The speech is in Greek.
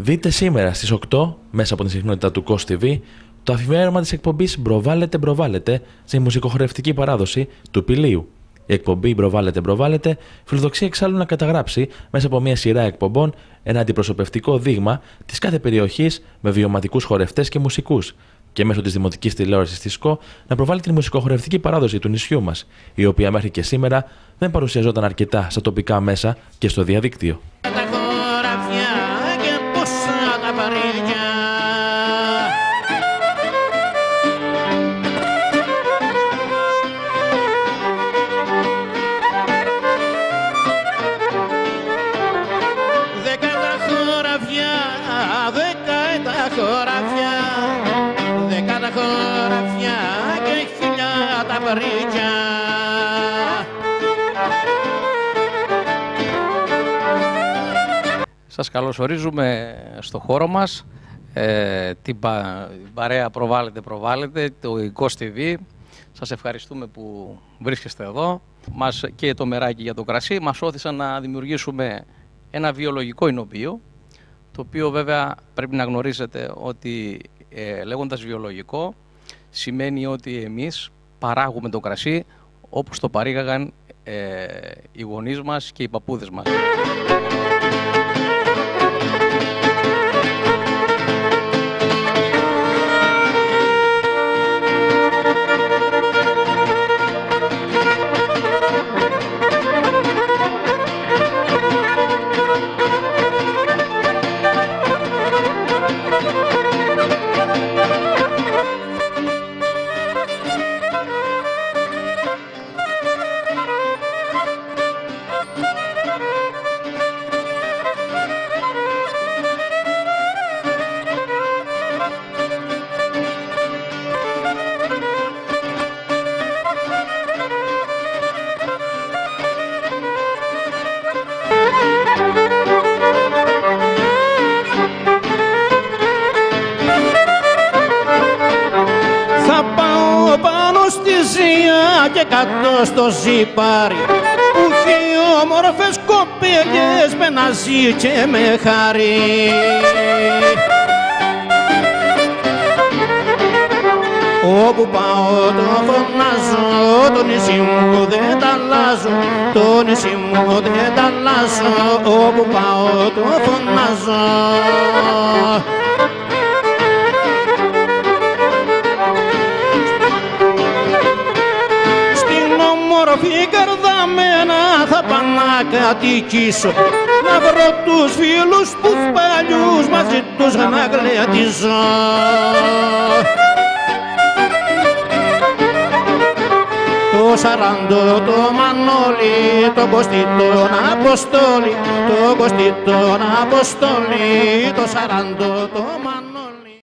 Δείτε σήμερα στις 8 μέσα από την συχνότητα του COS TV το αφιέρωμα της εκπομπής Μπροβάλετε στη μουσικοχορευτική παράδοση του Πηλίου. Η εκπομπή Μπροβάλετε φιλοδοξεί εξάλλου να καταγράψει μέσα από μια σειρά εκπομπών ένα αντιπροσωπευτικό δείγμα της κάθε περιοχής με βιωματικούς χορευτές και μουσικούς και μέσω της δημοτικής τηλεόρασης της ΣΚΟ να προβάλλει την μουσικοχορευτική παράδοση του νησιού μας, η οποία μέχρι και σήμερα δεν παρουσιαζόταν αρκετά στα τοπικά μέσα και στο διαδίκτυο. Σας καλωσορίζουμε στο χώρο μας, την παρέα Προβάλλετε, το COS TV. Σας ευχαριστούμε που βρίσκεστε εδώ. Μας και το μεράκι για το κρασί μας όθησαν να δημιουργήσουμε ένα βιολογικό εινοποιείο, το οποίο βέβαια πρέπει να γνωρίζετε ότι λέγοντας βιολογικό σημαίνει ότι εμείς παράγουμε το κρασί όπως το παρήγαγαν οι γονείς μας και οι παππούδες μας. Και κάτω στο ζυπάρι που έχει όμορφες κοπέλες με να ζει και με χαρί. Όπου πάω το φωνάζω, το νησί μου δεν τα αλλάζω, το νησί μου δεν τα αλλάζω, όπου πάω το φωνάζω. Όμορφη καρδαμένα θα πάω να κατοικήσω, να βρω τους φίλους τους παλιούς μαζί τους να γλεντήσω. Το Σαράντο, το Μανώλη, το Κωστή, τον Αποστόλη, το Κωστή, τον Αποστόλη, το Σαράντο, το Μανώλη.